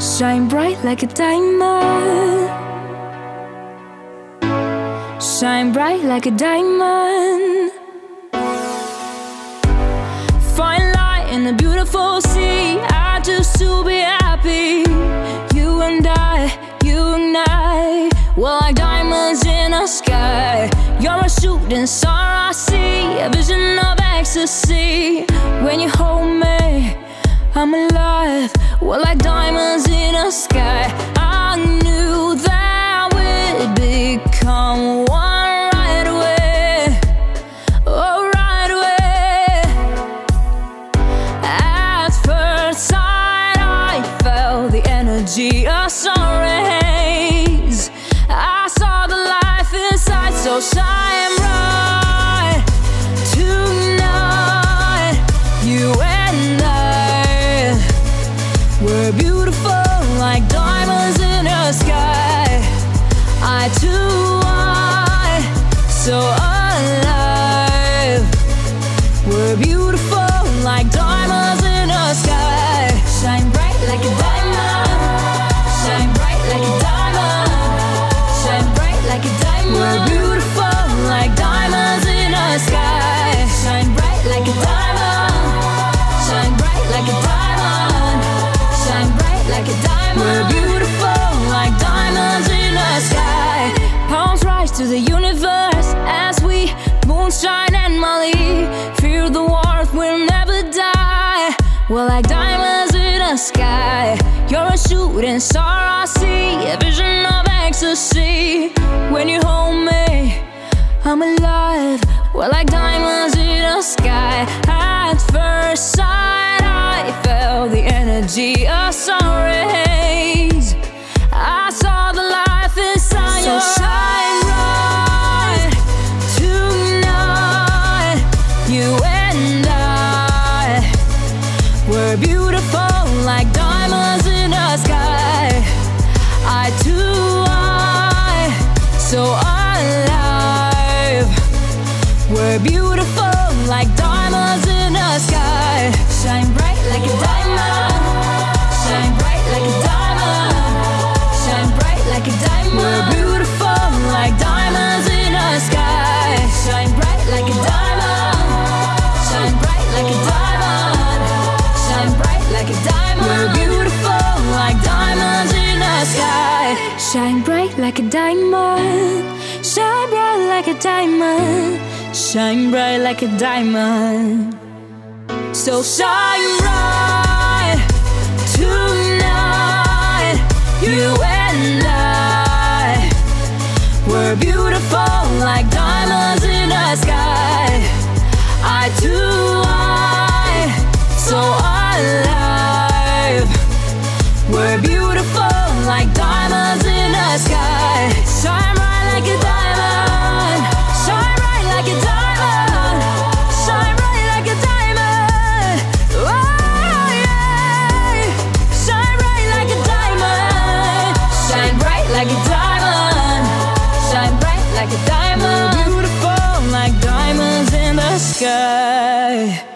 Shine bright like a diamond. Shine bright like a diamond. Find light in the beautiful sea. I just to be happy. You and I, you and I, we're like diamonds in the sky. You're a shooting star I see, a vision of ecstasy. When you hold me, I'm alive. We're like diamonds in the sky. I knew that we'd become one right away. Oh, right away. At first sight, I felt the energy of sun rays. I saw the life inside, so shine bright tonight. You and I, we're beautiful like diamonds in the sky. I too are so alive. We're beautiful like diamonds in the sky. Shine bright like a diamond. Shine bright like a diamond. Shine bright like a diamond. We're beautiful like diamonds in the sky. Shine bright like a diamond. Shine bright like a diamond. Shine bright like a diamond. We're beautiful like diamonds in the sky. Palms rise to the universe as we moonshine and Molly. Feel the warmth, we'll never die. We're like diamonds in the sky. You're a shooting star I see, a vision of ecstasy. When you hold me, I'm alive. We're like diamonds in the sky. At first sight, I felt the energy of sun rays. I saw the life inside. So shine bright tonight. You and I, we're beautiful like diamonds in the sky. I too are so alive. We're beautiful like diamonds in the sky. Shine bright like a diamond. Shine bright like a diamond. Shine bright like a diamond. We're beautiful like diamonds in the sky. Shine bright like a diamond. Shine bright like a diamond. Shine bright like a diamond. We're beautiful like diamonds in the sky. Shine bright like a diamond. Shine bright like a diamond. Shine bright like a diamond. So shine bright tonight. You and I, we're beautiful like diamonds in the sky. I too are so alive. We're beautiful like diamonds in the sky. Shine bright like a diamond. Shine bright like a diamond. Shine bright like a diamond. Oh yeah. Shine bright like a diamond. Shine bright like a diamond. Shine bright like a diamond. We're beautiful like diamonds in the sky.